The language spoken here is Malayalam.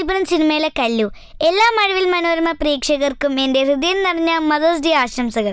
വൈബ്രന്റ് സിനിമയിലെ കല്ലു. എല്ലാ മഴവിൽ മനോരമ പ്രേക്ഷകർക്കും എൻ്റെ ഹൃദയം നിറഞ്ഞ മദേഴ്സ് ഡേ ആശംസകൾ.